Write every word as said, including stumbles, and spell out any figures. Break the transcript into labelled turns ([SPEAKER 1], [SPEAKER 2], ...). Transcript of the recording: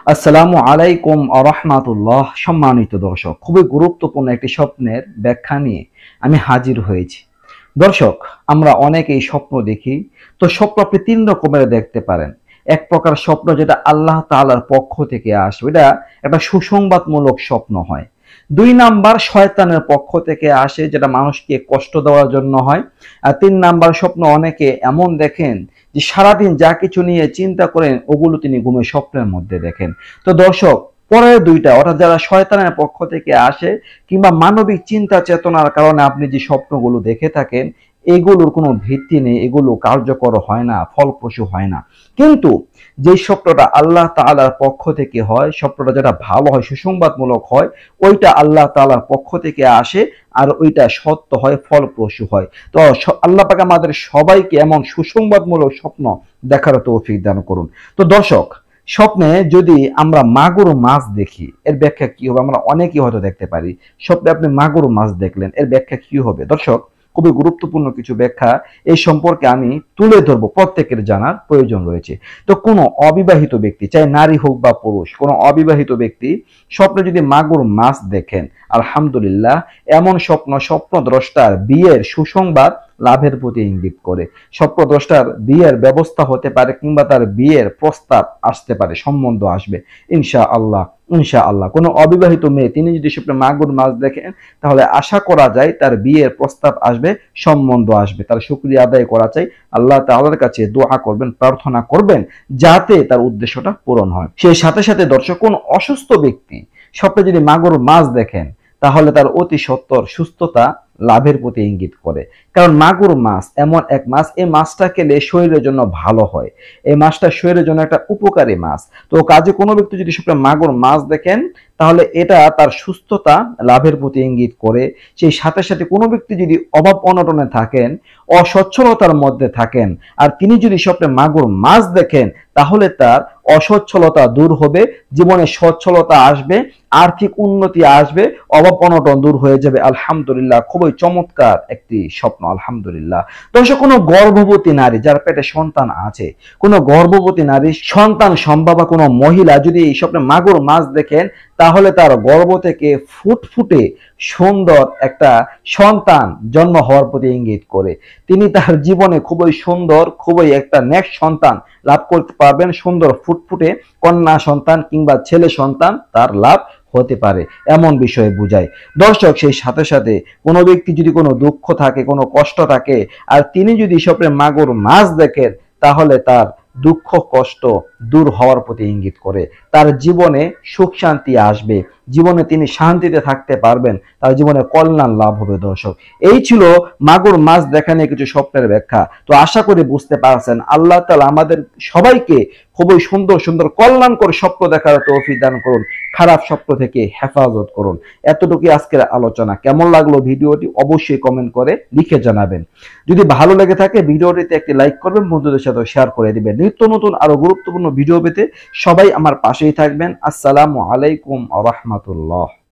[SPEAKER 1] আসসালামু আলাইকুম আ রাহমাতুল্লাহ। সম্মানিত দর্শক, খুবই গুরুত্বপূর্ণ একটি স্বপ্নের ব্যাখ্যা নিয়ে আমি হাজির হয়েছি। দর্শক, আমরা অনেকেই স্বপ্ন দেখি। তো স্বপ্ন আপনি তিন রকমের দেখতে পারেন। এক প্রকার স্বপ্ন যেটা আল্লাহ তাআলার পক্ষ থেকে আসে, এটা একটা সুসংবাদমূলক স্বপ্ন হয়। দুই নাম্বার শয়তানের পক্ষ থেকে আসে, যেটা মানুষকে কষ্ট দেওয়ার জন্য হয়। আর তিন নাম্বার স্বপ্ন অনেকে এমন দেখেন যে সারাদিন যা কিছু নিয়ে চিন্তা করেন ওগুলো তিনি ঘুমের স্বপ্নের মধ্যে দেখেন। তো দর্শক, পরের দুইটা অর্থাৎ যারা শয়তানের পক্ষ থেকে আসে কিংবা মানবিক চিন্তা চেতনার কারণে আপনি যে স্বপ্নগুলো দেখে থাকেন, এগুলোর কোনো ভিত্তি নেই, এগুলো কার্যকর হয় না, ফলপ্রসূ হয় না। কিন্তু যে স্বপ্নটা আল্লাহ তাআলার পক্ষ থেকে হয়, স্বপ্নটা যেটা ভালো হয়, সুসংবাদমূলক হয়, ওইটা আল্লাহ তাআলার পক্ষ থেকে আসে আর ওইটা সত্য হয়, ফলপ্রসূ হয়। তো আল্লাহ পাক আমাদের সবাইকে এমন সুসংবাদমূলক স্বপ্ন দেখার তৌফিক দান করুন। তো দর্শক, স্বপ্নে যদি আমরা মাগুর মাছ দেখি, এর ব্যাখ্যা কি হবে? আমরা অনেকেই হয়তো দেখতে পারি স্বপ্নে আপনি মাগুর মাছ দেখলেন, এর ব্যাখ্যা কি হবে? দর্শক, খুবই গুরুত্বপূর্ণ কিছু ব্যাখ্যা এই সম্পর্কে আমি তুলে ধরবো, প্রত্যেকের জানার প্রয়োজন রয়েছে। তো কোনো অবিবাহিত ব্যক্তি, চাই নারী হোক বা পুরুষ, কোনো অবিবাহিত ব্যক্তি স্বপ্নে যদি মাগুর মাছ দেখেন, আলহামদুলিল্লাহ, এমন স্বপ্ন স্বপ্নদ্রষ্টার বিয়ের সুসংবাদ লাভের প্রতি ইঙ্গিত করে। স্বপ্নদ্রষ্টার বিয়ের ব্যবস্থা হতে পারে কিংবা তার বিয়ের প্রস্তাব আসতে পারে, সম্বন্ধ আসবে ইনশাআল্লাহ। ইনশাআল্লাহ কোনো অবিবাহিত মেয়ে তিনি যদি স্বপ্নে মাগুর মাছ দেখেন, তাহলে আশা করা যায় তার বিয়ের প্রস্তাব আসবে, সম্বন্ধ আসবে। তার শুকরিয়া আদায় করা চাই, আল্লাহ তাআলার কাছে দোয়া করবেন, প্রার্থনা করবেন যাতে তার উদ্দেশ্যটা পূরণ হয়। সেই সাথে সাথে দর্শক, কোন অসুস্থ ব্যক্তি স্বপ্নে যদি মাগুর মাছ দেখেন, তাহলে তার অতি সত্বর সুস্থতা লাভের প্রতি ইঙ্গিত করে। কারণ মাগুর মাছ এমন এক মাছ, এই মাছটা খেলে শরীরের জন্য ভালো হয়, এই মাছটা শরীরের জন্য একটা উপকারী মাছ। তো কাজে কোনো ব্যক্তি যদি স্বপ্নে মাগুর মাছ দেখেন, তাহলে এটা তার সুস্থতা লাভের প্রতি ইঙ্গিত করে। সেই সাথে সাথে কোনো ব্যক্তি যদি অভাব অনটনে থাকেন, অসচ্ছলতার মধ্যে থাকেন, আর তিনি যদি স্বপ্নে মাগুর মাছ দেখেন, তাহলে তার অসচ্ছলতা দূর হবে, জীবনে সচ্ছলতা আসবে, আর্থিক উন্নতি আসবে, অভাব অনটন দূর হয়ে যাবে। আলহামদুলিল্লাহ, খুবই চমৎকার একটি স্বপ্ন, আলহামদুলিল্লাহ। দর্শক, কোনো গর্ভবতী নারী যার পেটে সন্তান আছে, কোনো গর্ভবতী নারী সন্তান সম্ভাবা কোনো মহিলা যদি এই স্বপ্নে মাগুর মাছ দেখেন, তাহলে তার গর্ভ থেকে ফুটফুটে সুন্দর একটা সন্তান জন্ম হওয়ার প্রতি ইঙ্গিত করে। তিনি তার জীবনে খুবই সুন্দর, খুবই একটা নেক্সট সন্তান লাভ করতে পারবেন। সুন্দর ফুটফুটে কন্যা সন্তান কিংবা ছেলে সন্তান তার লাভ হতে পারে, এমন বিষয়ে বুঝায়। দর্শক, সেই সাথে সাথে কোনো ব্যক্তি যদি কোনো দুঃখ থাকে, কোনো কষ্ট থাকে, আর তিনি যদি স্বপ্নে মাগুর মাছ দেখেন, তাহলে তার দুঃখ কষ্ট দূর হওয়ার প্রতি ইঙ্গিত করে। তার জীবনে সুখ শান্তি আসবে, জীবনে তিনি শান্তিতে থাকতে পারবেন, তার জীবনে কল্যাণ লাভ হবে। দর্শক, এই ছিল মাগুর মাছ দেখা নিয়ে কিছু স্বপ্নের ব্যাখ্যা। তো আশা করি বুঝতে পারছেন। আল্লাহ তাআলা আমাদের সবাইকে খুবই সুন্দর সুন্দর কল্যাণকর স্বপ্ন দেখার তৌফিক দান করুন, খারাপ স্বপ্ন থেকে হেফাজত করুন। এতটুকুই আজকের আলোচনা। কেমন লাগলো ভিডিওটি অবশ্যই কমেন্ট করে লিখে জানাবেন। যদি ভালো লেগে থাকে ভিডিওটিতে একটি লাইক করবেন, বন্ধুদের সাথে শেয়ার করে দিবেন। নিত্য নতুন আরো গুরুত্বপূর্ণ ভিডিও পেতে সবাই আমার পাশেই থাকবেন। আসসালামু আলাইকুম ওয়া রাহমাতুল্লাহ।